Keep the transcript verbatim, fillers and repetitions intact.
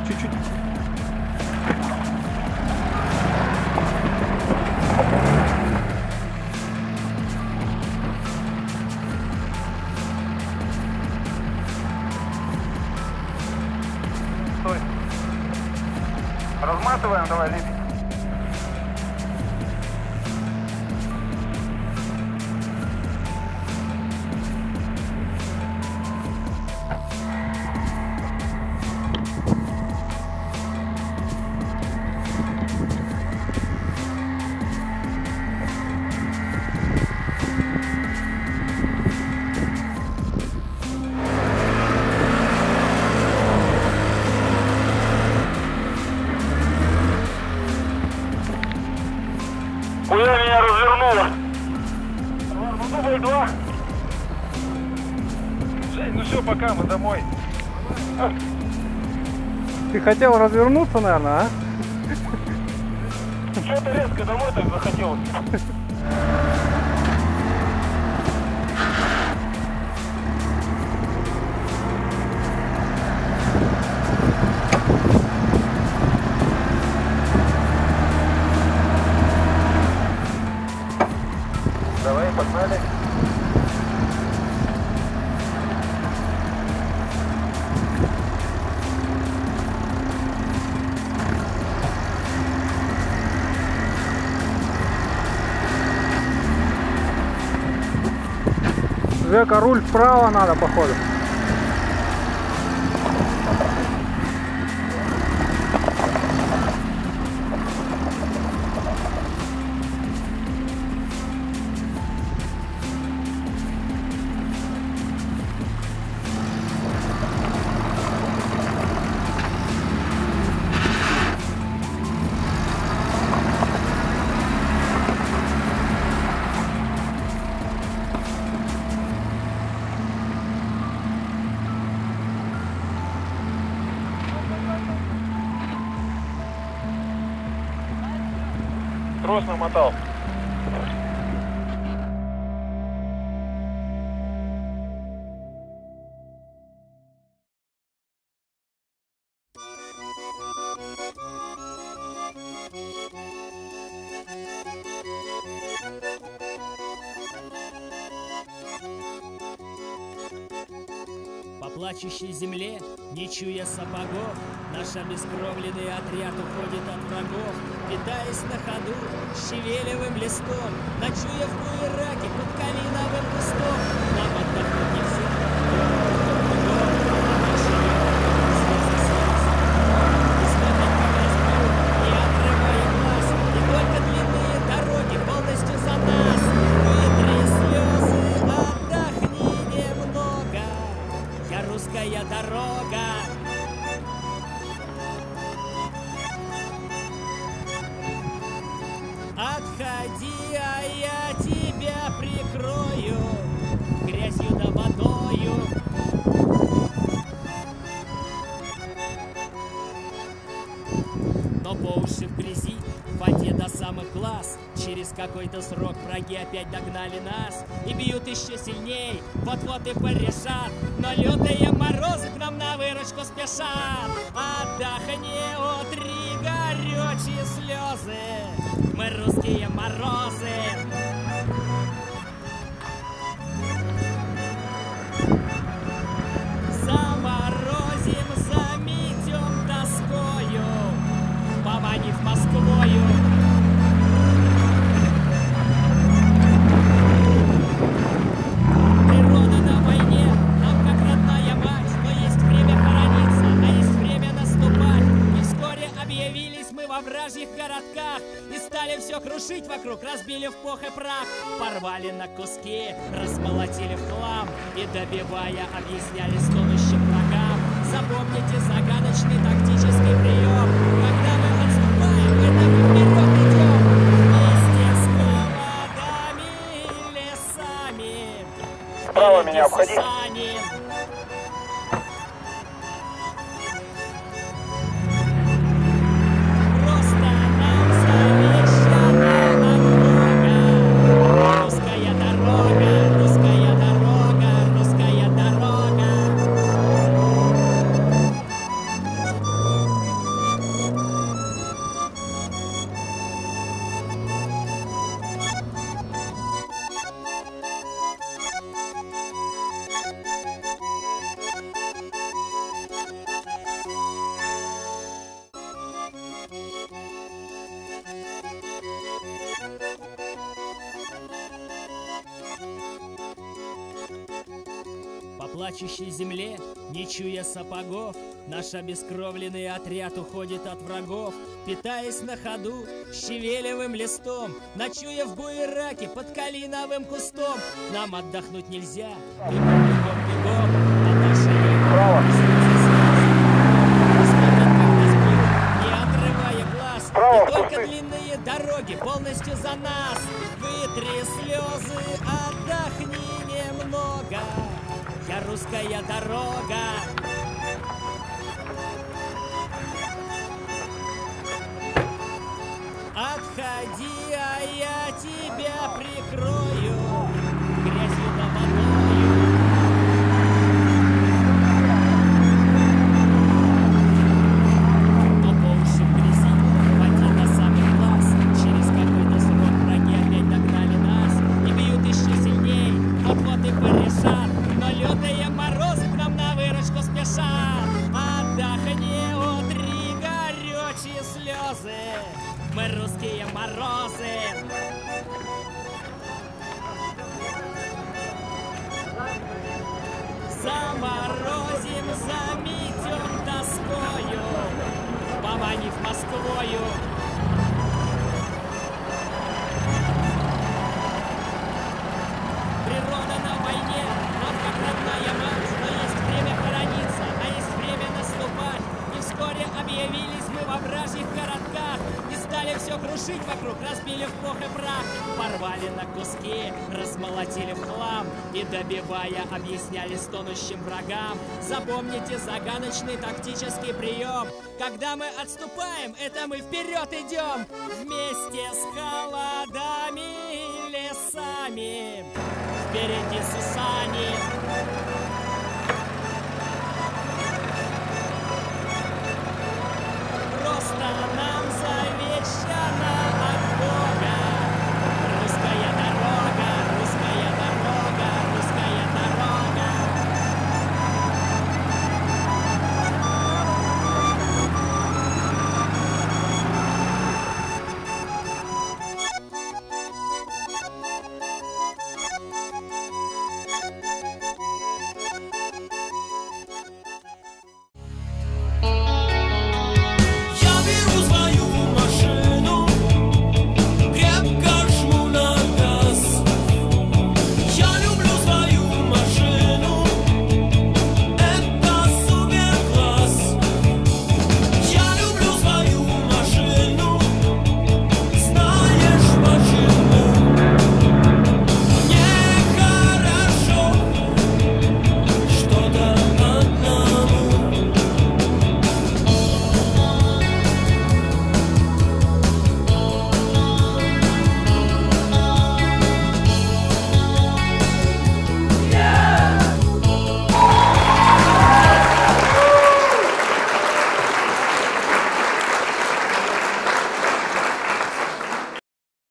чуть-чуть. Стой. Разматываем, давай, липи. Хуя меня развернуло. Ну, дубль два. Жень, ну все, пока, мы домой. Ты хотел развернуться, наверное, а? Что-то резко домой так захотелось. Давай, погнали. Жека, руль вправо надо, походу. Трос намотал. По плачущей земле, не чуя сапогов, наш обескровленный отряд уходит от врагов, питаясь на ходу щавелевым листом, ночуя в буераке под калиновым кустом. Нам отдохнуть нельзя, и смотреть по возьму, не отрывая глаз, и только длинные дороги полностью за нас. Вытри слезы, отдохни немного, я русская дорога. Отходи, а я тебя прикрою грязью да водою. Но по уши в грязи, в воде до самых глаз. Через какой-то срок враги опять догнали нас и бьют еще сильней, вот-вот и порешат. Но лютые морозы к нам на выручку спешат. Отдохни, утри горючие слезы, мы русские морозы. Заморозим, заметем тоскою, поманив Москвою. Природа на войне, нам как родная мать, но есть время хорониться, а есть время наступать. И вскоре объявились мы во вражьих городках и стали все крушить вокруг, разбили в пух и прах, порвали на куски, размолотили в хлам и, добивая, объясняли стонущим врагам. Запомните загадочный тактический прием, когда мы отступаем, это мы вперед идем. Вместе с холодами и лесами, Справа меня обходи. Просто нам завещана дорога, русская дорога, русская дорога, русская дорога. плачущей земле, не чуя сапогов, наш обескровленный отряд уходит от врагов, питаясь на ходу щавелевым листом, ночуя в буераке под калиновым кустом. Нам отдохнуть нельзя, бегом, бегом, бегом, а наши не отрывая глаз, и только длинные дороги полностью за нас. Вытри слезы, отдохни немного, я русская дорога. Отходи, а я тебя прикрою грязью да водою. Но по уши в грязи, воде до самых глаз. Через какой-то срок враги опять догнали нас и бьют еще сильней, вот-вот и порешат. Но лютые морозы к нам на выручку спешат. Отдохни, утри горючие слезы, мы русские морозы. Заморозим, заметем тоскою, поманив Москвою. Природа на войне, нам как родная мать, но есть время хорониться, а есть время наступать. И вскоре объявились мы во вражьих городках и стали все крушить вокруг, разбили в пух и прах, порвали на куски, размолотили в хлам и, добивая, объясняли стонущим врагам: запомните загадочный тактический прием. Когда мы отступаем, это мы вперед идем вместе с холодами и лесами. Впереди Сусани.